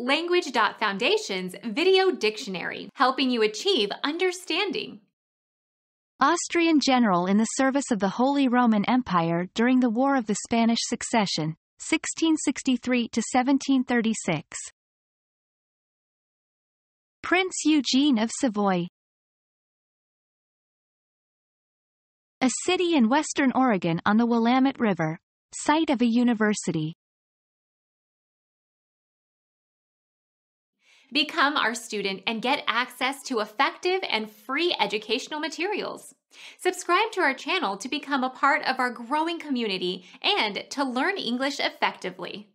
Language.Foundation's Video Dictionary, helping you achieve understanding. Austrian general in the service of the Holy Roman Empire during the War of the Spanish Succession, 1663 to 1736. Prince Eugene of Savoy. A city in western Oregon on the Willamette River, site of a university. Become our student and get access to effective and free educational materials. Subscribe to our channel to become a part of our growing community and to learn English effectively.